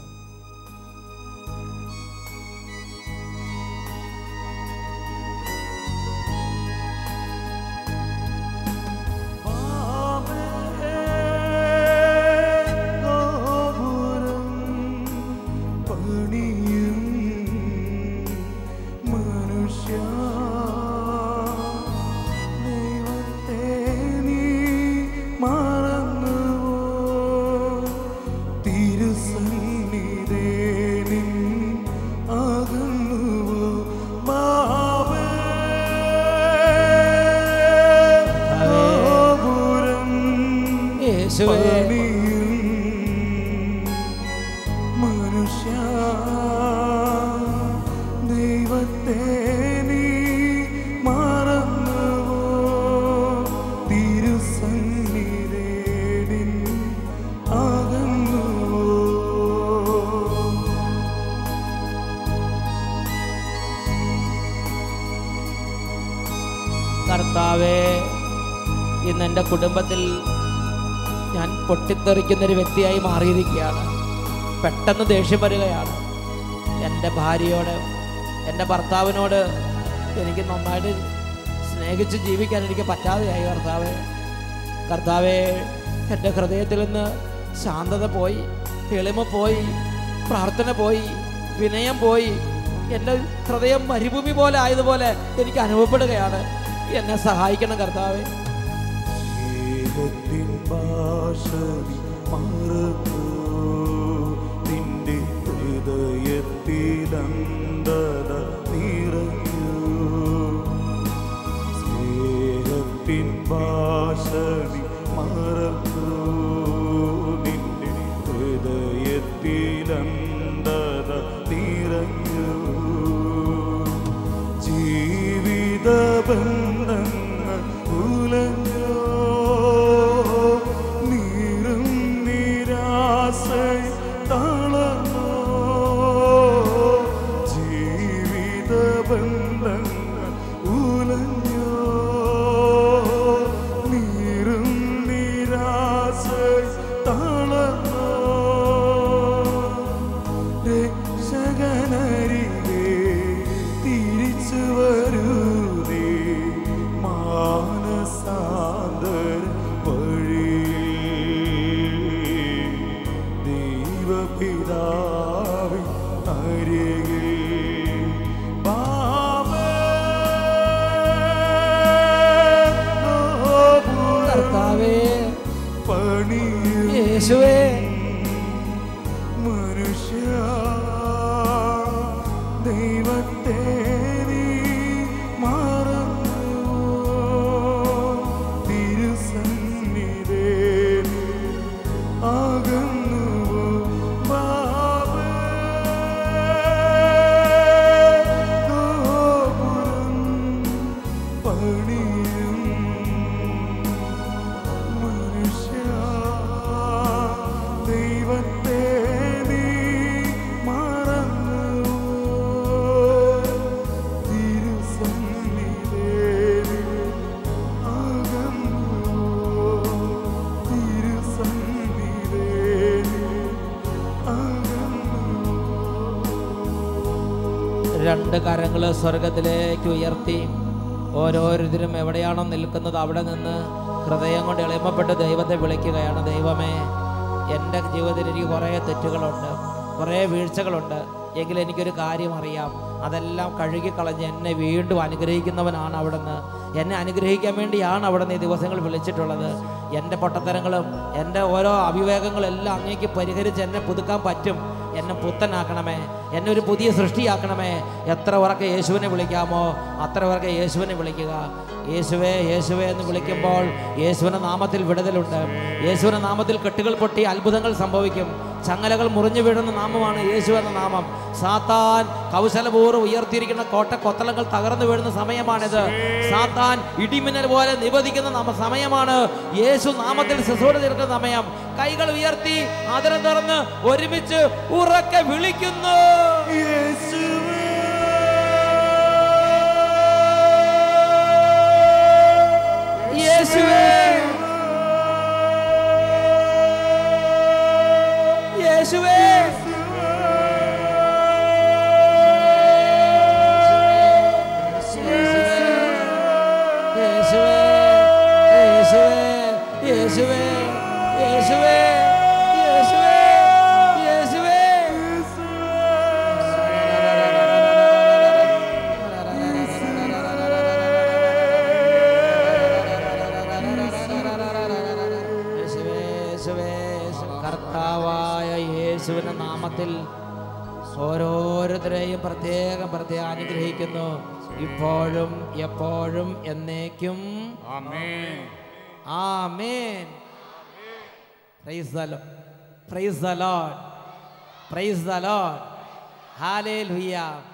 കർത്താവേ, ഇന്ന് എൻ്റെ കുടുംബത്തിൽ ഞാൻ പൊട്ടിത്തെറിക്കുന്നൊരു വ്യക്തിയായി മാറിയിരിക്കുകയാണ്. പെട്ടെന്ന് ദേഷ്യം വരികയാണ്. എൻ്റെ ഭാര്യയോട്, എൻ്റെ ഭർത്താവിനോട് എനിക്ക് നന്നായിട്ട് സ്നേഹിച്ച് ജീവിക്കാൻ എനിക്ക് പറ്റാതെയായി. കർത്താവേ കർത്താവേ എൻ്റെ ഹൃദയത്തിൽ നിന്ന് ശാന്തത പോയി, എളിമ പോയി, പ്രാർത്ഥന പോയി, വിനയം പോയി. എൻ്റെ ഹൃദയം മരുഭൂമി പോലെ ആയതുപോലെ എനിക്ക് അനുഭവപ്പെടുകയാണ്. എന്നെ സഹായിക്കണം കർത്താവേ. നിന്റെ ഹൃദയത്തിലന്തത നിറഞ്ഞു, സ്നേഹത്തിൻ ഭാഷണി മറന്നു. നിന്റെ ഹൃദയത്തിലന്തത നിറഞ്ഞു, ജീവിത ബന്ധങ്ങൾ ഉലഞ്ഞോ, നീറും നിരാശ തളർന്നോ, ജീവിത ബന്ധങ്ങൾ ഉലഞ്ഞോ, നീറും നിരാശ തളർന്നോ. രക്ഷകനരികെ തിരിച്ചു വരൂതേ, മാനസാന്തര വഴി ദൈവപിതാവിൻ അരികിൽ പാപേ കർത്താവേ, പണിയും യേശുവേ, മനുഷ്യ ദൈവത്തെ നീ മറന്നു, തിരുസന്നിധേ അകന്നു. പാപേ ഗോപുരം പണിയും മനുഷ്യ രണ്ട് കരങ്ങൾ സ്വർഗത്തിലേക്ക് ഉയർത്തി ഓരോരുത്തരും എവിടെയാണോ നിൽക്കുന്നത് അവിടെ നിന്ന് ഹൃദയം കൊണ്ട് എളിമപ്പെട്ട് ദൈവത്തെ വിളിക്കുകയാണ്. ദൈവമേ, എൻ്റെ ജീവിതത്തിൽ എനിക്ക് കുറേ തെറ്റുകളുണ്ട്, കുറേ വീഴ്ചകളുണ്ട്, എങ്കിലും എനിക്കൊരു കാര്യം അറിയാം, അതെല്ലാം കഴുകിക്കളഞ്ഞ് എന്നെ വീണ്ടും അനുഗ്രഹിക്കുന്നവനാണ് അവിടുന്ന്. എന്നെ അനുഗ്രഹിക്കാൻ വേണ്ടിയാണ് അവിടുന്ന് ഈ ദിവസങ്ങൾ വിളിച്ചിട്ടുള്ളത്. എൻ്റെ പൊട്ടത്തരങ്ങളും എൻ്റെ ഓരോ അവിവേകങ്ങളും എല്ലാം അങ്ങേക്ക് പരിഹരിച്ച് എന്നെ പുതുക്കാൻ പറ്റും. എന്നെ പുത്തനാക്കണമേ, എന്നെ ഒരു പുതിയ സൃഷ്ടിയാക്കണമേ. എത്ര ഉറക്കെ യേശുവിനെ വിളിക്കാമോ അത്ര ഉറക്കെ യേശുവിനെ വിളിക്കുക. യേശുവേ യേശുവേ എന്ന് വിളിക്കുമ്പോൾ യേശുവിൻ്റെ നാമത്തിൽ വിടുതലുണ്ട്. യേശുവിൻ്റെ നാമത്തിൽ കെട്ടുകൾ പൊട്ടി അത്ഭുതങ്ങൾ സംഭവിക്കും. ചങ്ങലകൾ മുറിഞ്ഞു വീഴുന്ന നാമമാണ് യേശു എന്ന നാമം. സാത്താൻ കൗശലപൂർവ്വം ഉയർത്തിയിരിക്കുന്ന കോട്ട കൊത്തളങ്ങൾ തകർന്നു വീഴുന്ന സമയമാണിത്. സാത്താൻ ഇടിമിന്നൽ പോലെ നിബന്ധിക്കുന്ന നാമ സമയമാണ്. യേശു നാമത്തിൽ ശുശ്രൂഷ തീർക്കുന്ന സമയം. കൈകൾ ഉയർത്തി ആദരം തുറന്ന് ഒരുമിച്ച് ഉറക്കെ വിളിക്കുന്നു. യേശുവേ യേശുവേ യേശുവേ യേശുവേ യേശുവേ യേശുവേ യേശുവേ കർത്താവായ യേശുവിന്റെ നാമത്തിൽ ഓരോരുത്തരെയും പ്രത്യേകം പ്രത്യേകം അനുഗ്രഹിക്കുന്നു, ഇപ്പോഴും എപ്പോഴും എന്നേക്കും. ആമേൻ. ആമേൻ. Praise the Lord. Praise the Lord. Praise the Lord. Hallelujah.